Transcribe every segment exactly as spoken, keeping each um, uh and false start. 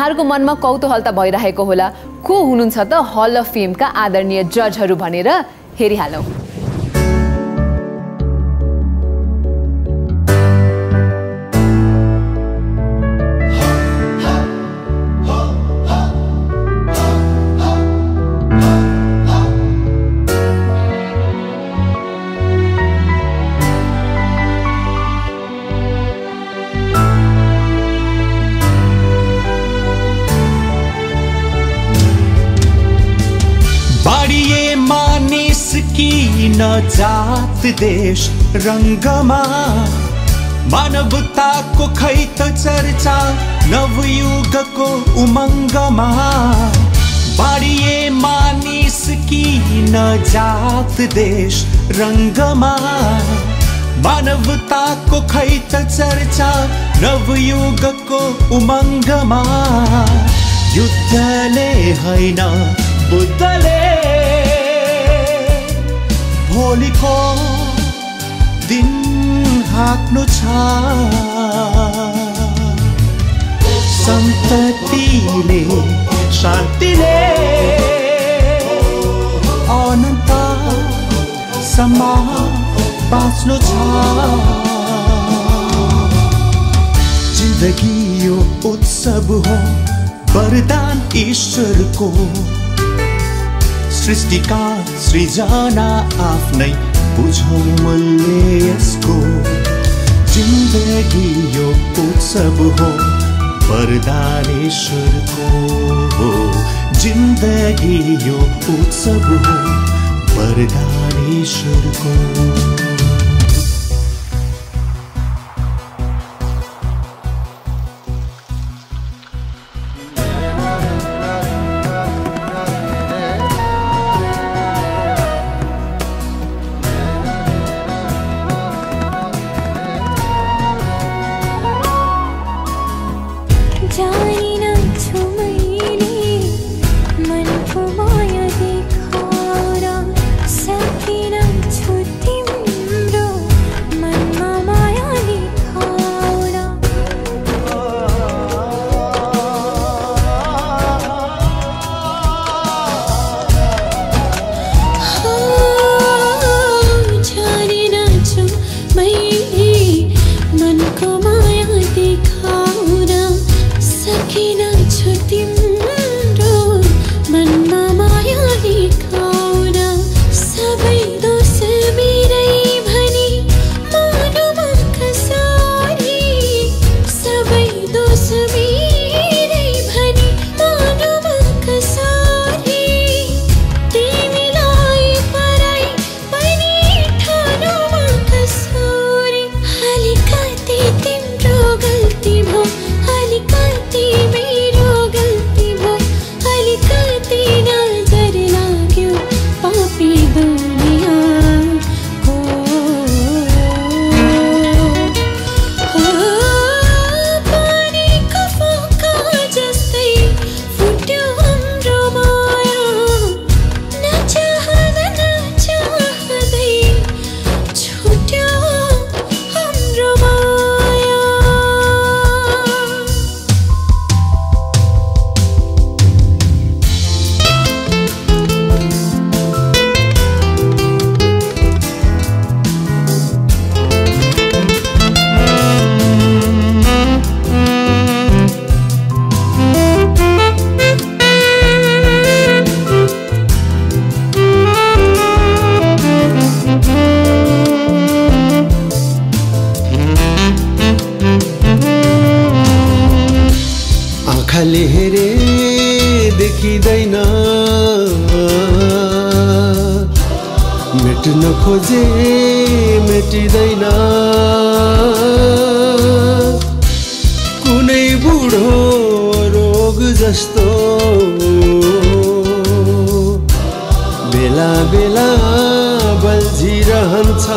यहाँहरूको मनमा कौतूहलता भइरहेको होला को हुनुहुन्छ त हल अफ फेमका आदरणीय जजहरू भनेर हेरिहालौँ। न जात देश रङ्गमा मानवताको खै त चर्चा नवयुगको उमङ्गमा बाडिए मानिस कि न जात देश रङ्गमा मानवताको खै त चर्चा नवयुगको उमङ्गमा युद्धले होइन बुद्धले भोलिको दिन हाँक्नु छ सन्ततिले शान्तिले अनन्त सम्म बाँच्नु छ। जिन्दगी यो उत्सव हो वरदान ईश्वरको सृष्टिका सृजना आफ्नै बुझौँ मूल्य यसको। जिन्दगी यो उत्सव हो वरदान ईश्वरको हो जिन्दगी यो उत्सव हो वरदान ईश्वरको। मेट्न खोजे मेटिँदैन कुनै बुढो रोग जस्तो बेला बेला बल्झिरहन्छ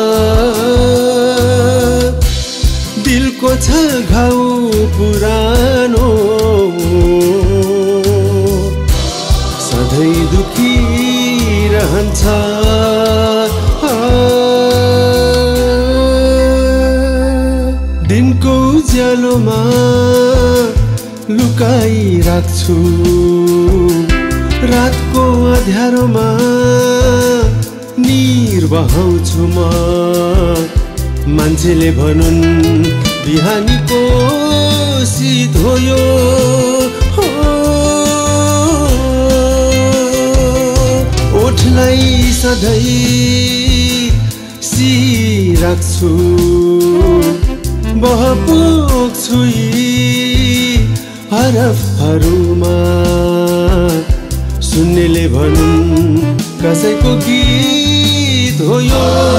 दिलको छ घाउ पुरानो सधैँ दुखी रहन्छ दिनको उज्यालोमा लुकाई राख्छु रातको अँध्यारोमा निर बहाउँछु म मान्छेले भनुन् बिहानीको शीत हो यो ओठलाई सधैँ सिराख्छु बहपोक्छु यी हरफहरूमा सुन्नेले भनुन् कसैको गीत हो यो